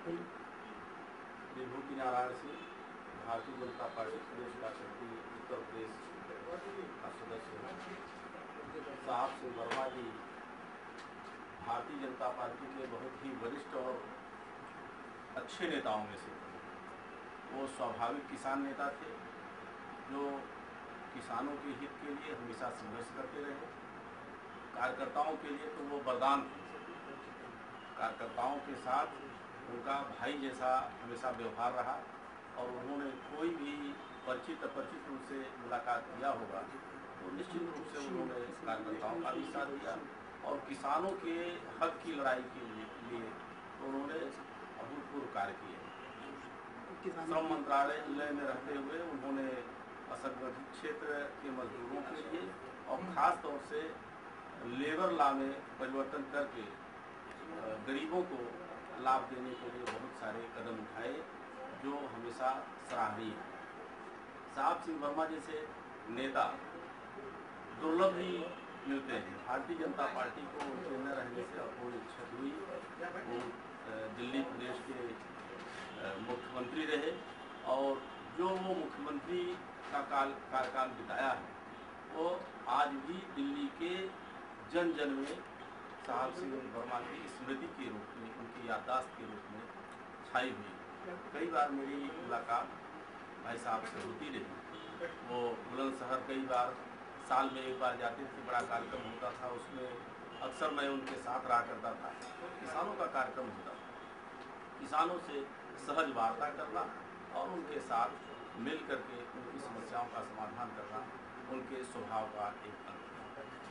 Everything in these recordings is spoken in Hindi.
विभूति नारायण सिंह, भारतीय जनता पार्टी प्रदेश का समिति उत्तर प्रदेश का सदस्य हूँ। साहब सिंह वर्मा जी भारतीय जनता पार्टी के बहुत ही वरिष्ठ और अच्छे नेताओं में से थे। वो स्वाभाविक किसान नेता थे जो किसानों के हित के लिए हमेशा संघर्ष करते रहे। कार्यकर्ताओं के लिए तो वो वरदान थे। कार्यकर्ताओं के साथ उनका भाई जैसा हमेशा व्यवहार रहा और उन्होंने कोई भी परिचित अपरिचित उनसे मुलाकात किया होगा तो निश्चित रूप से उन्होंने कार्यकर्ताओं का भी साथ दिया और किसानों के हक की लड़ाई के लिए तो उन्होंने अभूतपूर्व कार्य किए। श्रम मंत्रालय में रहते हुए उन्होंने असंगठित क्षेत्र के मजदूरों के लिए और ख़ास तौर से लेबर लॉ में परिवर्तन करके गरीबों को लाभ देने के लिए बहुत सारे कदम उठाए जो हमेशा सराहनीय है। साहब सिंह वर्मा जैसे नेता दुर्लभ ही मिलते हैं। भारतीय जनता पार्टी को उनके न रहने से अपूर्ण क्षति हुई। वो दिल्ली प्रदेश के मुख्यमंत्री रहे और जो वो मुख्यमंत्री का कार्यकाल बिताया है वो आज भी दिल्ली के जन जन में साहब सिंह वर्मा की स्मृति के रूप में, उनकी याददाश्त के रूप में छाई हुई। कई बार मेरी मुलाकात भाई साहब से होती रही। वो बुलंदशहर कई बार साल में एक बार जाते थे, बड़ा कार्यक्रम होता था, उसमें अक्सर मैं उनके साथ रहा करता था। किसानों का कार्यक्रम होता था, किसानों से सहज वार्ता करना और उनके साथ मिल करके उनकी समस्याओं का समाधान करना उनके स्वभाव का एक अंग है।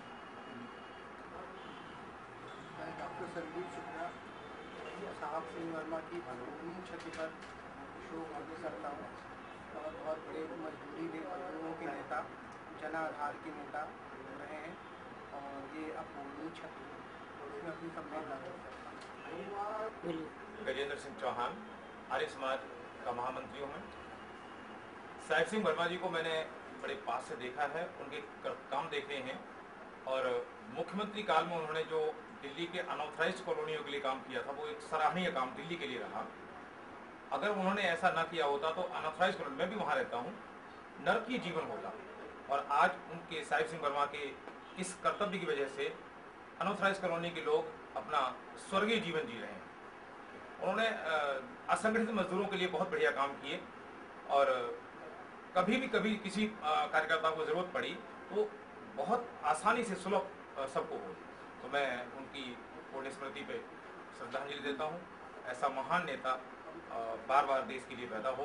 डॉक्टर संदीप शुक्ला साहब सिंह वर्मा की भूमि क्षति पर शोक व्यक्त करता हूँ और बहुत बड़े मजदूरों के नेता, जन आधार के नेता रहे हैं और ये अपूर्णीय क्षति उसमें अपनी संवेदना व्यक्त करता हूँ। गजेंद्र सिंह चौहान आर्य समाज का महामंत्री हूँ मैं। साहब सिंह वर्मा जी को मैंने बड़े पास से देखा है, उनके काम देखे हैं और मुख्यमंत्री काल में उन्होंने जो दिल्ली के अनऑथराइज्ड कॉलोनियों के लिए काम किया था वो एक सराहनीय काम दिल्ली के लिए रहा। अगर उन्होंने ऐसा ना किया होता तो अनऑथराइज्ड कॉलोनी, मैं भी वहाँ रहता हूँ, नरकीय जीवन होता। और आज उनके साहब सिंह वर्मा के इस कर्तव्य की वजह से अनऑथराइज्ड कॉलोनी के लोग अपना स्वर्गीय जीवन जी रहे हैं। उन्होंने असंगठित मजदूरों के लिए बहुत बढ़िया काम किए और कभी किसी कार्यकर्ता को जरूरत पड़ी तो बहुत आसानी से सुलभ सबको हो। तो मैं उनकी पुण्य स्मृति पे श्रद्धांजलि देता हूँ। ऐसा महान नेता बार बार देश के लिए पैदा हो।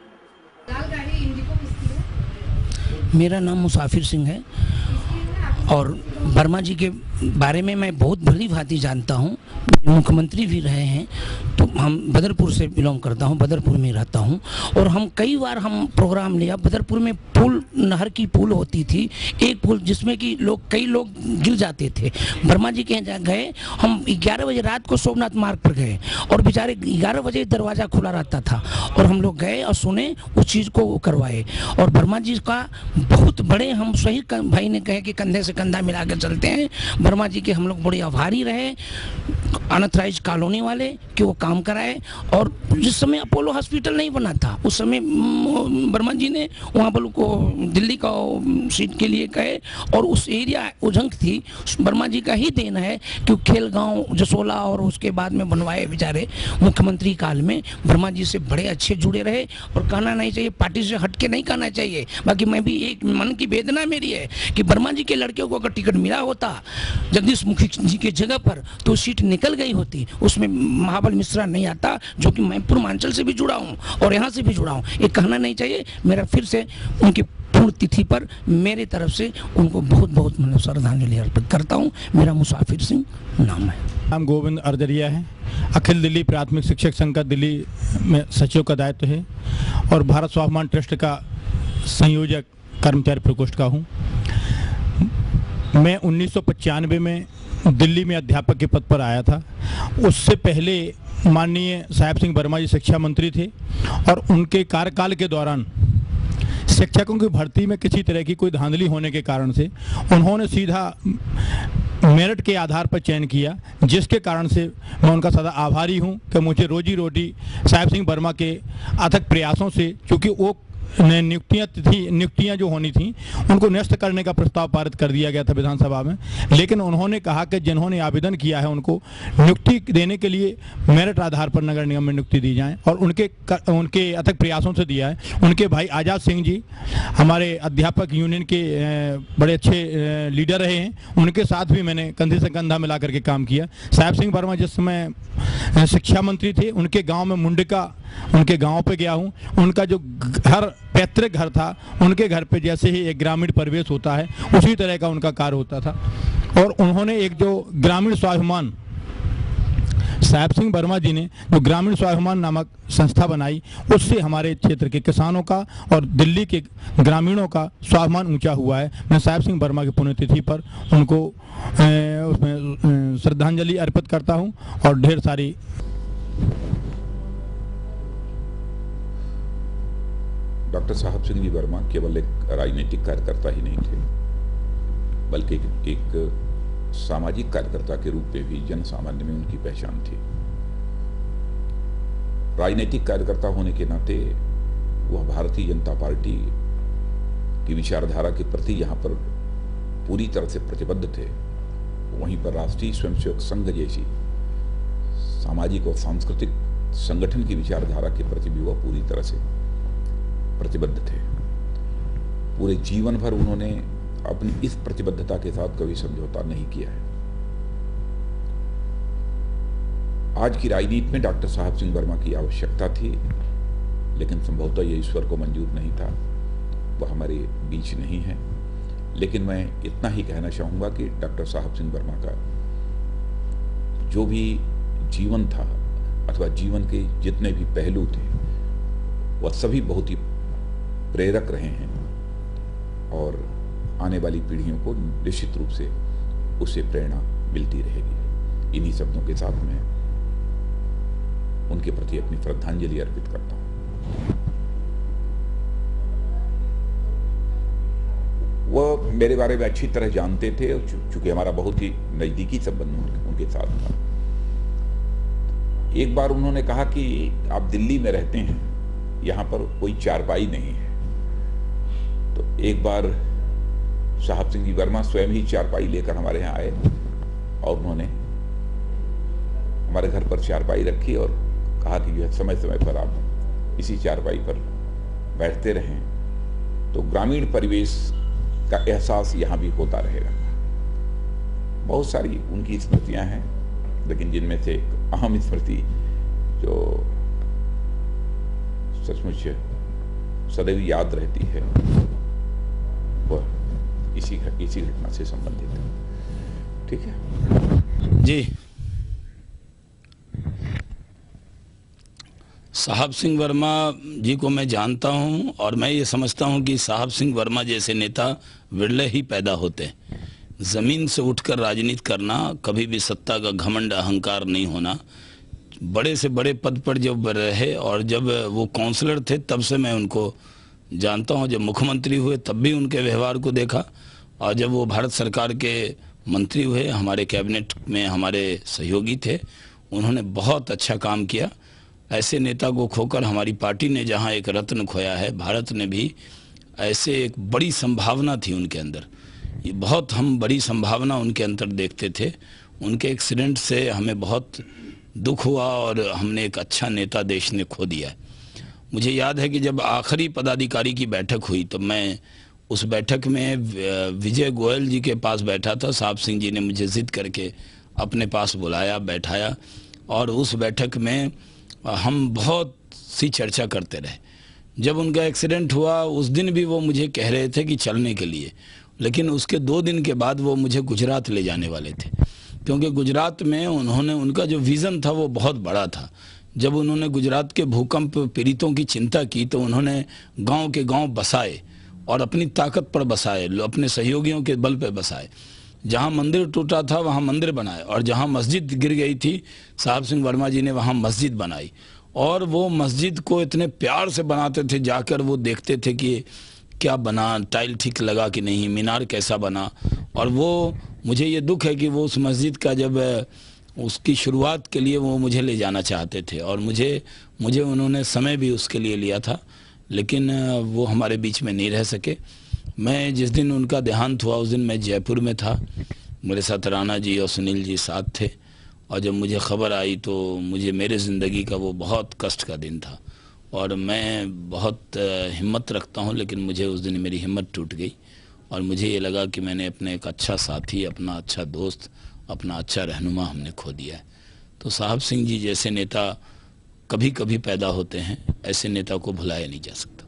मेरा नाम मुसाफिर सिंह है और वर्मा जी के बारे में मैं बहुत भली भांति जानता हूँ। मुख्यमंत्री भी रहे हैं। तो हम बदरपुर से बिलोंग करता हूँ, बदरपुर में रहता हूँ और हम कई बार हम प्रोग्राम लिया। बदरपुर में पुल, नहर की पुल होती थी, एक पुल जिसमें कि कई लोग गिर जाते थे। वर्मा जी के यहाँ गए हम 11 बजे रात को सोमनाथ मार्ग पर गए और बेचारे 11 बजे दरवाज़ा खुला रहता था और हम लोग गए और सुने, उस चीज़ को करवाए। और वर्मा जी का बहुत बड़े, हम सही भाई ने कहे कि कंधे से कंधा मिला कर चलते हैं। वर्मा जी के हम लोग बड़े आभारी रहे, अनऑथराइज कॉलोनी वाले, कि वो काम कराए। और जिस समय अपोलो हॉस्पिटल नहीं बना था उस समय वर्मा जी ने वहाँ पर को दिल्ली का सीट के लिए कहे और उस एरिया उजंग थी, वर्मा जी का ही देन है कि खेलगांव, जसोला और उसके बाद में बनवाए। बेचारे मुख्यमंत्री काल में वर्मा जी से बड़े अच्छे जुड़े रहे और कहना नहीं चाहिए, पार्टी से हट के नहीं कहना चाहिए। बाकी मैं भी एक मन की वेदना मेरी है कि वर्मा जी के लड़के को अगर टिकट मिला होता जगदीश मुखी जी के जगह पर तो सीट निकल गई होती, उसमें महाबल मिश्रा नहीं आता, जो कि मैं पूर्वांचल से भी जुड़ा हूँ और यहाँ से भी जुड़ा हूँ। ये कहना नहीं चाहिए। मेरा फिर से उनकी पूर्ण तिथि पर मेरी तरफ से उनको बहुत बहुत मैं श्रद्धांजलि अर्पित करता हूँ। मेरा मुसाफिर सिंह नाम है। नाम गोविंद अर्जरिया है। अखिल दिल्ली प्राथमिक शिक्षक संघ का दिल्ली में सचिव का दायित्व है और भारत स्वाभिमान ट्रस्ट का संयोजक कर्मचारी प्रकोष्ठ का हूँ। मैं 1995 में दिल्ली में अध्यापक के पद पर आया था। उससे पहले माननीय साहब सिंह वर्मा जी शिक्षा मंत्री थे और उनके कार्यकाल के दौरान शिक्षकों की भर्ती में किसी तरह की कोई धांधली होने के कारण से उन्होंने सीधा मेरिट के आधार पर चयन किया, जिसके कारण से मैं उनका सदा आभारी हूं कि मुझे रोजी रोटी साहेब सिंह वर्मा के अथक प्रयासों से, चूँकि वो नियुक्तियां जो होनी थी उनको निरस्त करने का प्रस्ताव पारित कर दिया गया था विधानसभा में, लेकिन उन्होंने कहा कि जिन्होंने आवेदन किया है उनको नियुक्ति देने के लिए मेरिट आधार पर नगर निगम में नियुक्ति दी जाए, और उनके अथक प्रयासों से दिया है। उनके भाई आज़ाद सिंह जी हमारे अध्यापक यूनियन के बड़े अच्छे लीडर रहे हैं, उनके साथ भी मैंने कंधे से कंधा मिला करके काम किया। साहेब सिंह वर्मा जिस समय शिक्षा मंत्री थे, उनके गाँव में मुंडका, उनके गांव पे गया हूं। उनका जो घर, पैतृक घर था, उनके घर पे जैसे ही एक ग्रामीण परिवेश होता है उसी तरह का उनका कार्य होता था। और उन्होंने एक जो ग्रामीण स्वाभिमान, साहेब सिंह वर्मा जी ने जो ग्रामीण स्वाभिमान नामक संस्था बनाई, उससे हमारे क्षेत्र के किसानों का और दिल्ली के ग्रामीणों का स्वाभिमान ऊंचा हुआ है। मैं साहेब सिंह वर्मा की पुण्यतिथि पर उनको उसमें श्रद्धांजलि अर्पित करता हूं और ढेर सारी। डॉक्टर साहब सिंह जी वर्मा केवल एक राजनीतिक कार्यकर्ता ही नहीं थे, बल्कि एक सामाजिक कार्यकर्ता के रूप में भी जन सामान्य में उनकी पहचान थी। राजनीतिक कार्यकर्ता होने के नाते वह भारतीय जनता पार्टी की विचारधारा के प्रति यहाँ पर पूरी तरह से प्रतिबद्ध थे। वहीं पर राष्ट्रीय स्वयंसेवक संघ जैसी सामाजिक और सांस्कृतिक संगठन की विचारधारा के प्रति भी वह पूरी तरह से प्रतिबद्ध थे। पूरे जीवन भर उन्होंने अपनी इस प्रतिबद्धता के साथ कभी समझौता नहीं किया है। आज की राजनीति में डॉक्टर साहब सिंह वर्मा की आवश्यकता थी, लेकिन संभवतः यह ईश्वर को मंजूर नहीं था, वह हमारे बीच नहीं है। लेकिन मैं इतना ही कहना चाहूंगा कि डॉक्टर साहब सिंह वर्मा का जो भी जीवन था अथवा जीवन के जितने भी पहलू थे, वह सभी बहुत ही प्रेरक रहे हैं और आने वाली पीढ़ियों को निश्चित रूप से उससे प्रेरणा मिलती रहेगी। इन्हीं शब्दों के साथ मैं उनके प्रति अपनी श्रद्धांजलि अर्पित करता हूं। वह मेरे बारे में अच्छी तरह जानते थे, चूंकि हमारा बहुत ही नजदीकी संबंध उनके साथ था। एक बार उन्होंने कहा कि आप दिल्ली में रहते हैं, यहाँ पर कोई चारपाई नहीं है। तो एक बार साहब सिंह जी वर्मा स्वयं ही चारपाई लेकर हमारे यहाँ आए और उन्होंने हमारे घर पर चारपाई रखी और कहा कि जो समय समय पर आप इसी चारपाई पर बैठते रहें तो ग्रामीण परिवेश का एहसास यहाँ भी होता रहेगा। बहुत सारी उनकी स्मृतियाँ हैं, लेकिन जिनमें से एक अहम स्मृति जो सचमुच सदैव याद रहती है, वह इसी घटना से संबंधित है। ठीक है जी। साहब सिंह वर्मा जी को मैं जानता हूं और मैं ये समझता हूं कि साहब सिंह वर्मा जैसे नेता विरले ही पैदा होते हैं। जमीन से उठकर राजनीति करना, कभी भी सत्ता का घमंड अहंकार नहीं होना। बड़े से बड़े पद पर जब रहे और जब वो काउंसलर थे तब से मैं उनको जानता हूं। जब मुख्यमंत्री हुए तब भी उनके व्यवहार को देखा और जब वो भारत सरकार के मंत्री हुए, हमारे कैबिनेट में हमारे सहयोगी थे, उन्होंने बहुत अच्छा काम किया। ऐसे नेता को खोकर हमारी पार्टी ने जहां एक रत्न खोया है, भारत ने भी ऐसे एक बड़ी संभावना थी उनके अंदर। ये बहुत हम बड़ी संभावना उनके अंदर देखते थे। उनके एक्सीडेंट से हमें बहुत दुख हुआ और हमने एक अच्छा नेता देश ने खो दिया है। मुझे याद है कि जब आखिरी पदाधिकारी की बैठक हुई तो मैं उस बैठक में विजय गोयल जी के पास बैठा था। साहब सिंह जी ने मुझे जिद करके अपने पास बुलाया, बैठाया और उस बैठक में हम बहुत सी चर्चा करते रहे। जब उनका एक्सीडेंट हुआ उस दिन भी वो मुझे कह रहे थे कि चलने के लिए, लेकिन उसके 2 दिन के बाद वो मुझे गुजरात ले जाने वाले थे, क्योंकि गुजरात में उन्होंने, उनका जो विज़न था वो बहुत बड़ा था। जब उन्होंने गुजरात के भूकंप पीड़ितों की चिंता की तो उन्होंने गांव के गांव बसाए और अपनी ताकत पर बसाए, अपने सहयोगियों के बल पर बसाए। जहां मंदिर टूटा था वहां मंदिर बनाए और जहां मस्जिद गिर गई थी साहब सिंह वर्मा जी ने वहां मस्जिद बनाई। और वो मस्जिद को इतने प्यार से बनाते थे, जाकर वो देखते थे कि क्या बना, टाइल ठीक लगा कि नहीं, मीनार कैसा बना। और वो मुझे ये दुख है कि वो उस मस्जिद का जब उसकी शुरुआत के लिए वो मुझे ले जाना चाहते थे और मुझे उन्होंने समय भी उसके लिए लिया था, लेकिन वो हमारे बीच में नहीं रह सके। मैं जिस दिन उनका देहांत हुआ उस दिन मैं जयपुर में था, मेरे साथ राणा जी और सुनील जी साथ थे, और जब मुझे खबर आई तो मुझे मेरे ज़िंदगी का वो बहुत कष्ट का दिन था और मैं बहुत हिम्मत रखता हूँ, लेकिन मुझे उस दिन मेरी हिम्मत टूट गई और मुझे ये लगा कि मैंने अपने एक अच्छा साथी, अपना अच्छा दोस्त, अपना अच्छा रहनुमा हमने खो दिया है। तो साहब सिंह जी जैसे नेता कभी कभी पैदा होते हैं, ऐसे नेता को भुलाया नहीं जा सकता।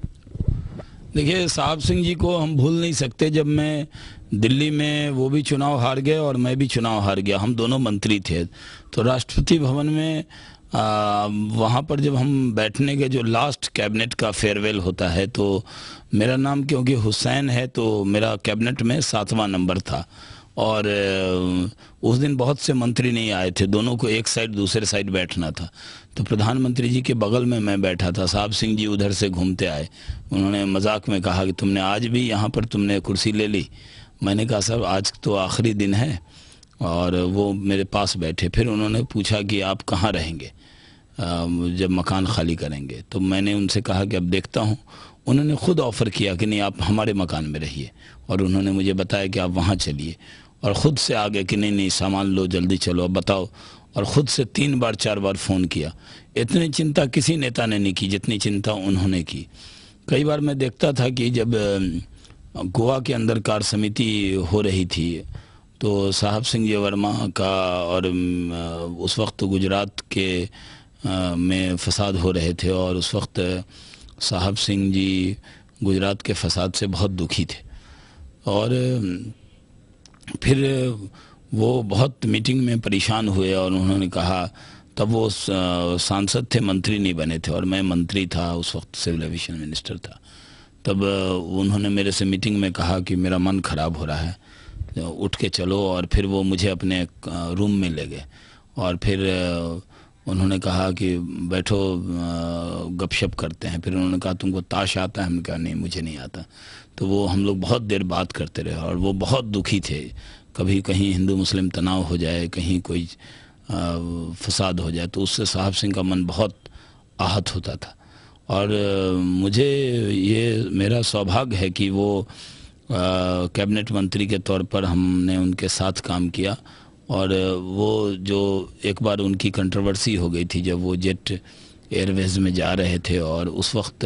देखिए, साहब सिंह जी को हम भूल नहीं सकते। जब मैं दिल्ली में, वो भी चुनाव हार गए और मैं भी चुनाव हार गया, हम दोनों मंत्री थे, तो राष्ट्रपति भवन में वहाँ पर जब हम बैठने के, जो लास्ट कैबिनेट का फेयरवेल होता है, तो मेरा नाम क्योंकि हुसैन है तो मेरा कैबिनेट में 7वां नंबर था और उस दिन बहुत से मंत्री नहीं आए थे, दोनों को एक साइड दूसरे साइड बैठना था। तो प्रधानमंत्री जी के बगल में मैं बैठा था, साहब सिंह जी उधर से घूमते आए, उन्होंने मजाक में कहा कि तुमने आज भी यहाँ पर तुमने कुर्सी ले ली। मैंने कहा साहब आज तो आखिरी दिन है, और वो मेरे पास बैठे। फिर उन्होंने पूछा कि आप कहाँ रहेंगे जब मकान खाली करेंगे, तो मैंने उनसे कहा कि अब देखता हूँ। उन्होंने खुद ऑफ़र किया कि नहीं आप हमारे मकान में रहिए, और उन्होंने मुझे बताया कि आप वहाँ चलिए, और ख़ुद से आ गए कि नहीं नहीं सामान लो जल्दी चलो अब बताओ, और ख़ुद से 3 बार 4 बार फ़ोन किया। इतनी चिंता किसी नेता ने नहीं की जितनी चिंता उन्होंने की। कई बार मैं देखता था कि जब गोवा के अंदर कार्य समिति हो रही थी तो साहब सिंह जी वर्मा का, और उस वक्त गुजरात के में फसाद हो रहे थे और उस वक्त साहब सिंह जी गुजरात के फसाद से बहुत दुखी थे, और फिर वो बहुत मीटिंग में परेशान हुए और उन्होंने कहा, तब वो सांसद थे, मंत्री नहीं बने थे और मैं मंत्री था, उस वक्त सिविल एविएशन मिनिस्टर था। तब उन्होंने मेरे से मीटिंग में कहा कि मेरा मन ख़राब हो रहा है, उठ के चलो, और फिर वो मुझे अपने रूम में ले गए और फिर उन्होंने कहा कि बैठो गपशप करते हैं। फिर उन्होंने कहा तुमको ताश आता है? हमने कहा नहीं मुझे नहीं आता। तो वो हम लोग बहुत देर बात करते रहे और वो बहुत दुखी थे, कभी कहीं हिंदू मुस्लिम तनाव हो जाए, कहीं कोई फसाद हो जाए, तो उससे साहब सिंह का मन बहुत आहत होता था। और मुझे ये मेरा सौभाग्य है कि वो कैबिनेट मंत्री के तौर पर हमने उनके साथ काम किया, और वो जो एक बार उनकी कंट्रोवर्सी हो गई थी जब वो जेट एयरवेज में जा रहे थे, और उस वक्त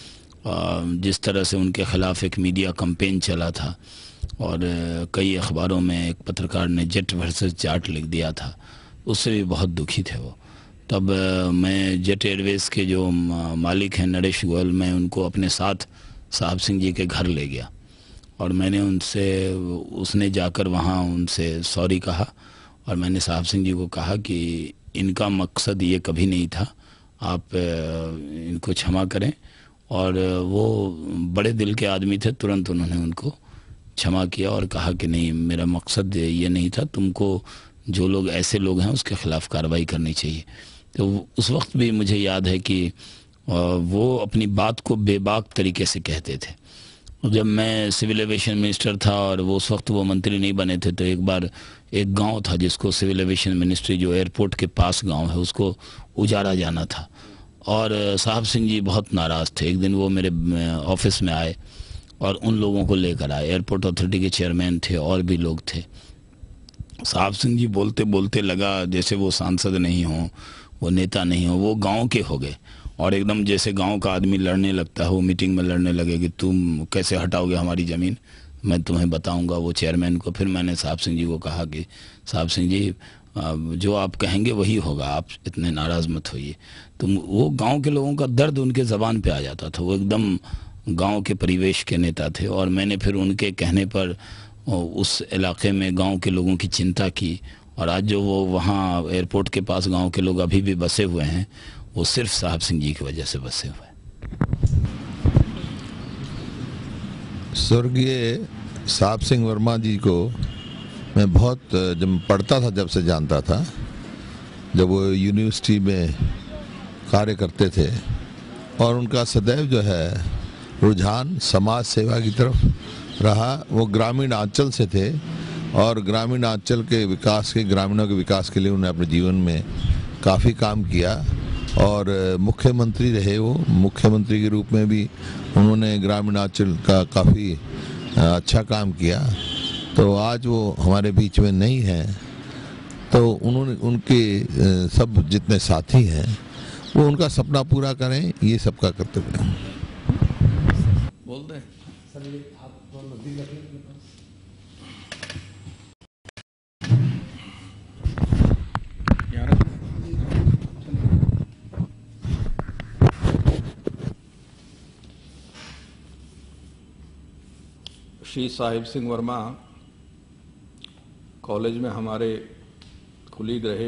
जिस तरह से उनके ख़िलाफ़ एक मीडिया कैंपेन चला था और कई अखबारों में एक पत्रकार ने जेट वर्सेस जाट लिख दिया था, उससे भी बहुत दुखी थे वो। तब मैं जेट एयरवेज़ के जो मालिक हैं नरेश गोयल, मैं उनको अपने साथ साहब सिंह जी के घर ले गया और मैंने उसने जाकर वहाँ उनसे सॉरी कहा, और मैंने साहब सिंह जी को कहा कि इनका मकसद ये कभी नहीं था, आप इनको क्षमा करें। और वो बड़े दिल के आदमी थे, तुरंत उन्होंने उनको क्षमा किया और कहा कि नहीं मेरा मकसद ये नहीं था, तुमको जो लोग ऐसे लोग हैं उसके ख़िलाफ़ कार्रवाई करनी चाहिए। तो उस वक्त भी मुझे याद है कि वो अपनी बात को बेबाक तरीके से कहते थे। जब मैं सिविल एविएशन मिनिस्टर था और वो उस वक्त वो मंत्री नहीं बने थे, तो एक बार एक गांव था जिसको सिविल एविएशन मिनिस्ट्री, जो एयरपोर्ट के पास गांव है, उसको उजाड़ा जाना था, और साहब सिंह जी बहुत नाराज़ थे। एक दिन वो मेरे ऑफिस में आए और उन लोगों को लेकर आए, एयरपोर्ट अथॉरिटी के चेयरमैन थे और भी लोग थे। साहब सिंह जी बोलते बोलते लगा जैसे वो सांसद नहीं हो, वो नेता नहीं हो, वो गाँव के हो गए, और एकदम जैसे गांव का आदमी लड़ने लगता है, वो मीटिंग में लड़ने लगे कि तुम कैसे हटाओगे हमारी ज़मीन, मैं तुम्हें बताऊंगा वो चेयरमैन को। फिर मैंने साहब सिंह जी को कहा कि साहब सिंह जी जो आप कहेंगे वही होगा, आप इतने नाराज़ मत होइए। तो वो गांव के लोगों का दर्द उनके ज़बान पे आ जाता था, वो एकदम गांव के परिवेश के नेता थे, और मैंने फिर उनके कहने पर उस इलाके में गाँव के लोगों की चिंता की, और आज जो वो वहाँ एयरपोर्ट के पास गाँव के लोग अभी भी बसे हुए हैं, वो सिर्फ साहब सिंह जी की वजह से बसे हुए हैं। स्वर्गीय साहब सिंह वर्मा जी को मैं बहुत जब पढ़ता था, जब से जानता था, जब वो यूनिवर्सिटी में कार्य करते थे, और उनका सदैव जो है रुझान समाज सेवा की तरफ रहा। वो ग्रामीण अंचल से थे और ग्रामीण अंचल के विकास के, ग्रामीणों के विकास के लिए उन्होंने अपने जीवन में काफ़ी काम किया और मुख्यमंत्री रहे। वो मुख्यमंत्री के रूप में भी उन्होंने ग्रामीण अंचल का काफ़ी अच्छा काम किया। तो आज वो हमारे बीच में नहीं हैं, तो उन्होंने, उनके सब जितने साथी हैं वो उनका सपना पूरा करें, ये सबका कर्तव्य है। बोल दें सर, ये आप थोड़ा नजदीक रखिए अपने पास। श्री साहिब सिंह वर्मा कॉलेज में हमारे कुलीग रहे।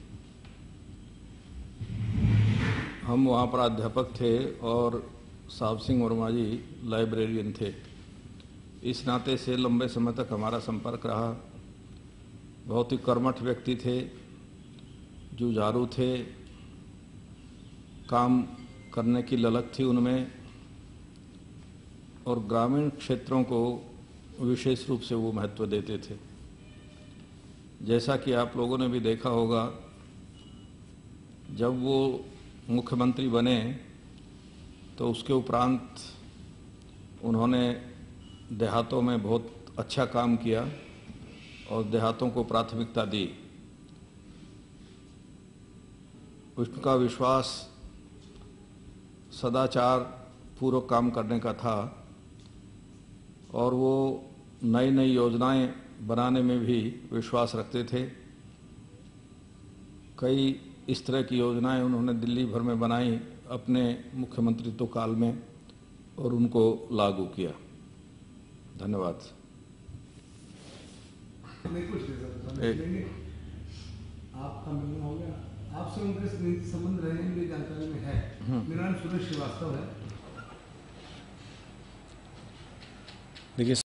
हम वहाँ पर अध्यापक थे और साहब सिंह वर्मा जी लाइब्रेरियन थे। इस नाते से लंबे समय तक हमारा संपर्क रहा। बहुत ही कर्मठ व्यक्ति थे, जुझारू थे, काम करने की ललक थी उनमें और ग्रामीण क्षेत्रों को विशेष रूप से वो महत्व देते थे। जैसा कि आप लोगों ने भी देखा होगा, जब वो मुख्यमंत्री बने तो उसके उपरांत उन्होंने देहातों में बहुत अच्छा काम किया और देहातों को प्राथमिकता दी। उनका विश्वास सदाचार पूर्वक काम करने का था और वो नई नई योजनाएं बनाने में भी विश्वास रखते थे। कई इस तरह की योजनाएं उन्होंने दिल्ली भर में बनाई अपने मुख्यमंत्रित्व काल में और उनको लागू किया। धन्यवाद। आपका मिलना हो गया, आपसे उनके संबंध रहे हैं, मेरी जानकारी में है। मेरा नाम सुरेश श्रीवास्तव है। देखिए